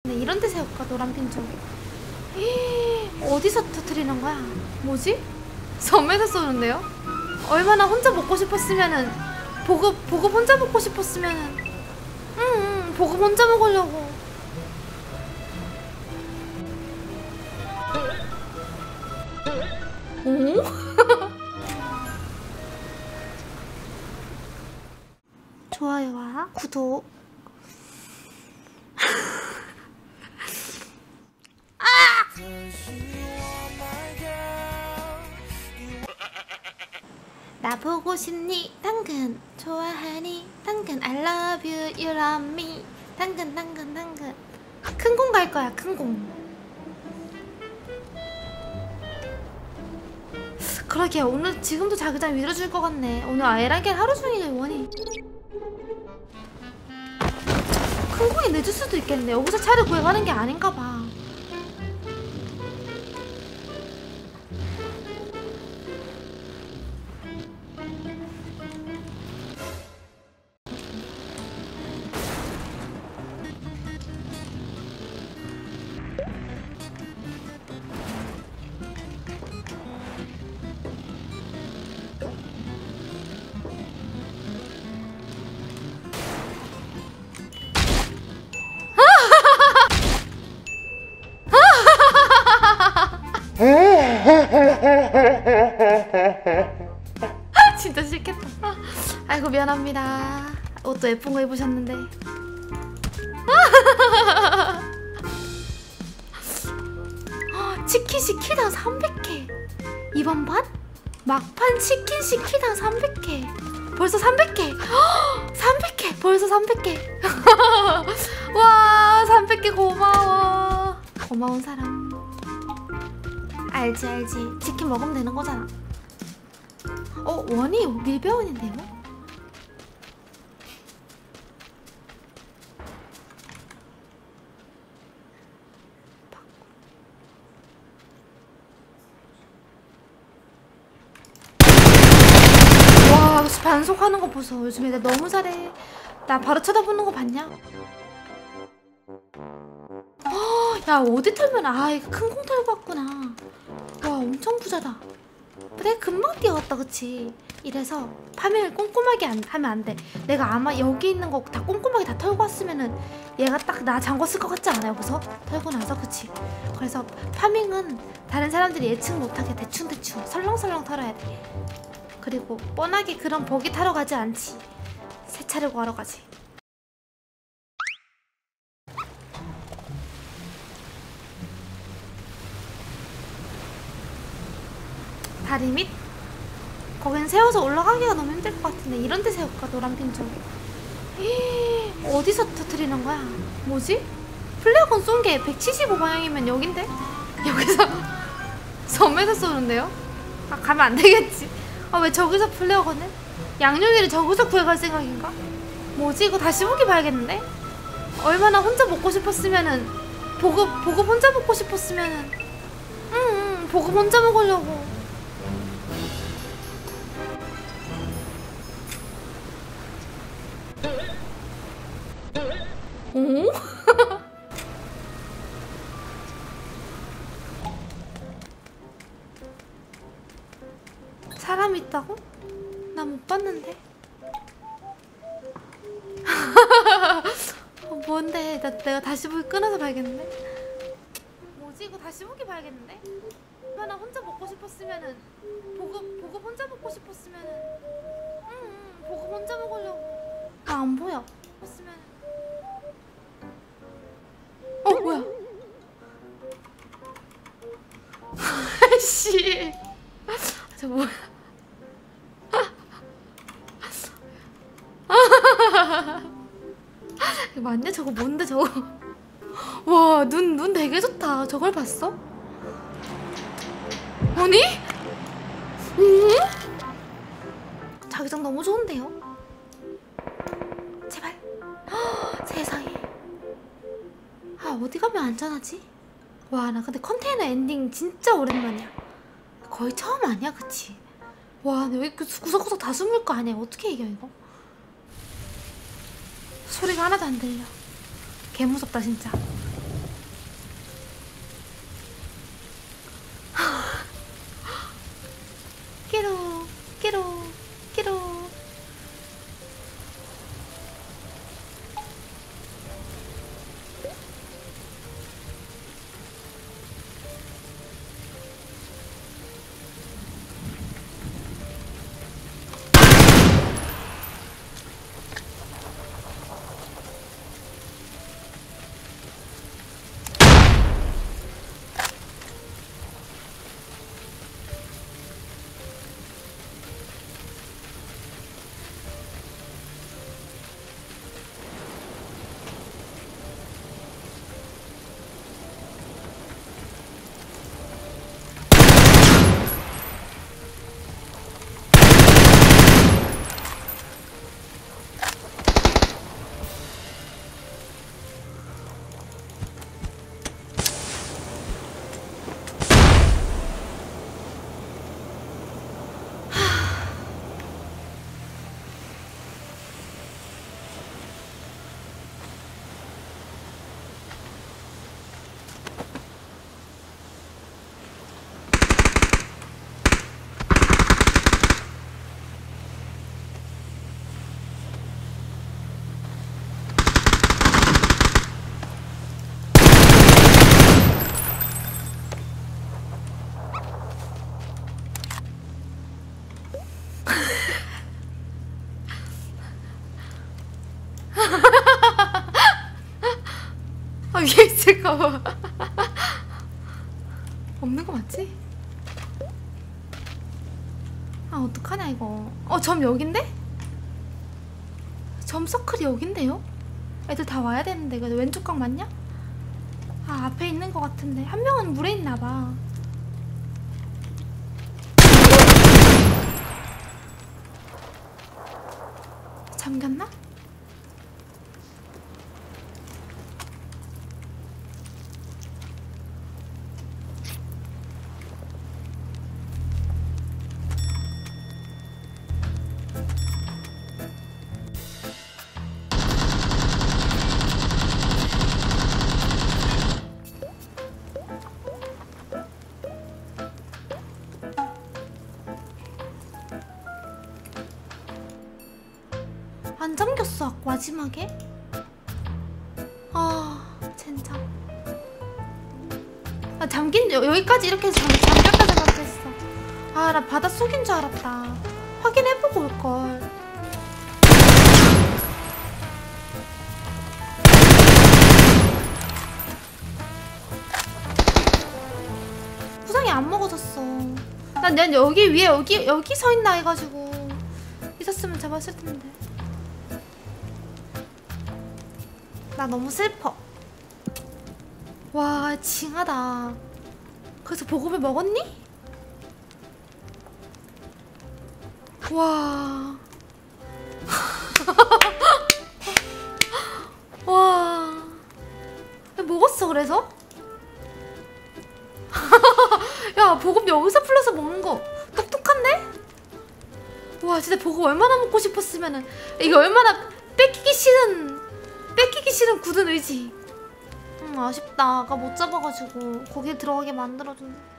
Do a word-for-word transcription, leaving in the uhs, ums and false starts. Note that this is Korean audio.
네, 이런 데 세울까? 노란핀 쪽. 어디서 터트리는 거야? 뭐지? 섬에서 쏘는데요? 얼마나 혼자 먹고 싶었으면은 보급, 보급 혼자 먹고 싶었으면은 응, 응 보급 혼자 먹으려고. 오? 좋아요와 구독. 아! 나 보고 싶니? 당근 좋아하니? 당근 I love you, you love me. 당근 당근 당근. 큰 공 갈 거야. 큰 공. 그러게 오늘 지금도 자기장 밀어줄 것 같네. 오늘 아이랑게 하루 종일 원이. 큰 공이 늦을 수도 있겠네. 여기서 차를 구해가는 게 아닌가 봐. 진짜 싫겠다. 아이고 미안합니다. 옷도 예쁜 거 입으셨는데. 치킨 시키당 삼백 개. 이번 반? 막판 치킨 시키당 삼백 개. 벌써 삼백 개. 삼백 개. 벌써 삼백 개. 와 삼백 개 고마워. 고마운 사람. 알지 알지. 치킨 먹으면 되는 거잖아. 어 원이 밀배원인데요? 와 반속하는 거 보소. 요즘에 나 너무 잘해. 나 바로 쳐다보는 거 봤냐? 야 어디 털면 아 이거 큰 공 털고 왔구나. 와 엄청 부자다. 그래 금방 뛰어갔다 그치? 이래서 파밍을 꼼꼼하게 안, 하면 안 돼. 내가 아마 여기 있는 거 다 꼼꼼하게 다 털고 왔으면은 얘가 딱 나 잠궜을 것 같지 않아? 여기서 털고 나서 그치? 그래서 파밍은 다른 사람들이 예측 못하게 대충대충 설렁설렁 털어야 돼. 그리고 뻔하게 그런 버기 타러 가지 않지. 새 차를 구하러 가지. 다리 밑? 거긴 세워서 올라가기가 너무 힘들 것 같은데 이런 데 세울까? 노란핀 쪽. 어디서 터트리는 거야? 뭐지? 플레어건 쏜 게 백칠십오 방향이면 여긴데? 여기서 섬에서 쏘는데요? 아 가면 안 되겠지. 아 왜 저기서 플레어건을? 양념이를 저기서 구해갈 생각인가? 뭐지? 이거 다시 보기 봐야겠는데? 얼마나 혼자 먹고 싶었으면은 보급, 보급 혼자 먹고 싶었으면은 응, 응 보급 혼자 먹으려고. 오? 사람 있다고? 나 못 봤는데. 어, 뭔데? 나, 내가 다시 보기 끊어서 봐야겠는데? 뭐지? 이거 다시 보기 봐야겠는데? 얼마나 혼자 먹고 싶었으면은 보급, 보급 혼자 먹고 싶었으면은 응, 응 보급 혼자 먹으려고. 아, 안 보여. 했으면 어 뭐야? 아이씨 저 뭐야? 이거 맞냐? 저거 뭔데 저거? 와 눈 눈 되게 좋다. 저걸 봤어? 아니? 응? 자기장 너무 좋은데요? 제발. 허, 세상에. 아 어디 가면 안전하지? 와 나 근데 컨테이너 엔딩 진짜 오랜만이야. 거의 처음 아니야 그치? 와 나 여기 구석구석 다 숨을 거 아니야. 어떻게 이겨 이거? 소리가 하나도 안 들려. 개 무섭다 진짜. 잠깐만. 없는 거 맞지? 아 어떡하냐 이거. 어 점 여긴데? 점 서클이 여긴데요? 애들 다 와야 되는데 이거 왼쪽 각 맞냐? 아 앞에 있는 거 같은데 한 명은 물에 있나봐. 잠겼나? 안 잠겼어 아까 마지막에? 아 젠장. 아 잠긴 여, 여기까지 이렇게 잠, 잠겼다 생각했어. 아 나 바다 속인 줄 알았다. 확인해보고 올걸. 부상이 안 먹어졌어. 난, 난 여기 위에 여기 여기 서 있나 해가지고 있었으면 잡았을 텐데. 나 너무 슬퍼. 와 징하다. 그래서 보급을 먹었니? 와. 와. 먹었어 그래서? 야 보급 여기서 풀러서 먹는 거 똑똑한데? 와 진짜 보급 얼마나 먹고 싶었으면은. 이게 얼마나 뺏기기 싫은 뺏기기 싫은 굳은 의지. 음 아쉽다. 아까 못 잡아가지고 거기에 들어가게 만들어준.